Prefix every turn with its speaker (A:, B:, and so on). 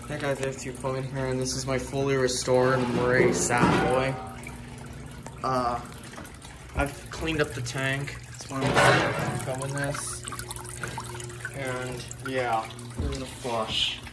A: Hey guys, I have two phone here, and this is my fully restored Murray Savoy. I've cleaned up the tank. It's one of the come in this. And yeah, here's the flush.